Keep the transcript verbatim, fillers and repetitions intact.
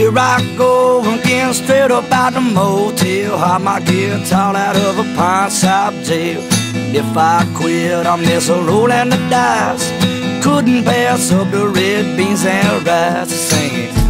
Here I go again, straight up out the motel. Hop my guitar out of a pine shop jail. If I quit, I'm just rolling the dice. Couldn't pass up the red beans and rice. Singing